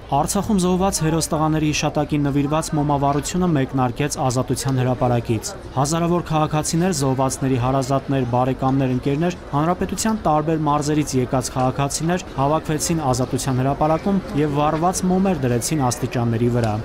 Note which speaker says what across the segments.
Speaker 1: Արցախում զոհված հերոս տղաների հիշատակին նվիրված մոմավառությունը մեկնարկեց Ազատության հրապարակից։ Հազարավոր քաղաքացիներ, զոհվածների հարազատներ, բարեկամներ, ընկերներ, հանրապետության տարբեր մարզերից եկած քաղաքացիներ հավաքվեցին Ազատության հրապարակում եւ վառված մոմեր դրեցին աստիճանների վրա։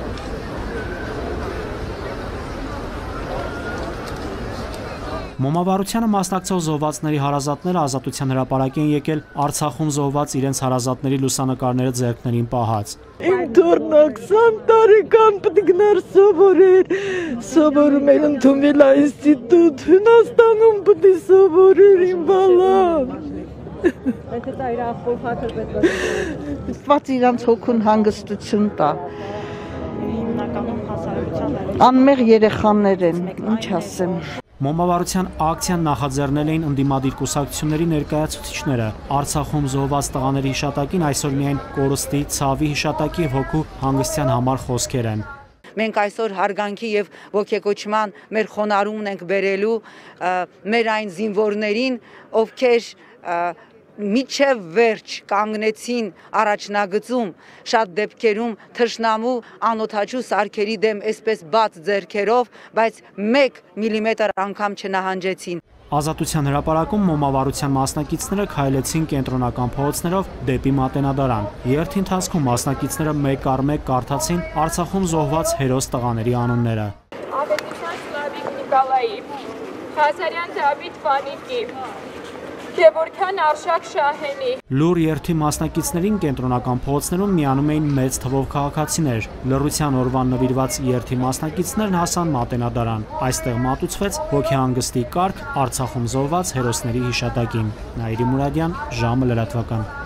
Speaker 1: Մոմավառությանը մասնակցող զոհվածների հարազատները Ազատության հրապարակ են եկել Արցախում զոհված իրենց հարազատների լուսանկարները ձեռքներին պահած։
Speaker 2: Իմ թորն 20 տարեկան պետք գնար սովորեր, սովորում էր ընդունվել ինստիտուտ, Հունաստանում պետք է սովորեր իմ բալան։
Speaker 3: Բայց դա իր ախորհակը պետք է
Speaker 2: Ստված իրանց հոգուն հանգստություն տա։
Speaker 3: հիմնականում հասարակության
Speaker 2: Անմեղ երեխաներ են, ինչ ասեմ։
Speaker 1: Մոմավառության ակցիան նախաձեռնել էին ընդդիմադիր կուսակցությունների ներկայացուցիչները։ Արցախում զոհված տղաների հիշատակին այսօր միայն կորստի, ցավի հիշատակի եւ հոգու հանգստյան համար խոսքեր են։
Speaker 4: Մենք այսօր հարգանքի եւ ոգեկոչման մեր խոնարհումն ենք բերելու մեր այն զինվորներին, ովքեր միջև վերջ կանգնեցին առաջնագծում, շատ դեպքերում թշնամու անօթաչու սարքերի դեմ այսպես բաց ձեռքերով, բայց 1 միլիմետր անգամ չնահանջեցին։
Speaker 1: Ազատության հրապարակում մոմավառության մասնակիցները քայլեցին կենտրոնական փողոցներով դեպի Մատենադարան։ Երթի ընթացքում մասնակիցները մեկ առ մեկ կարդացին Արցախում զոհված հերոս տղաների անունները։
Speaker 5: Ավետիսյան Սլավիկ Նիկոլայի, Ղազարյան Դավիթ Վանիկի, Գևորգյան Արշակ Շահենի։
Speaker 1: Լուր երթի մասնակիցներին կենտրոնական փողոցներում միանում էին մեծ թվով քաղաքացիներ։ Լռության օրվան նվիրված երթի մասնակիցներն հասան Մատենադարան։ Այստեղ մատուցվեց հոգեհանգստի կարգ Արցախում զոհված հերոսների հիշատակին։ Նաիրի Մուրադյան, ժամը լրատվական։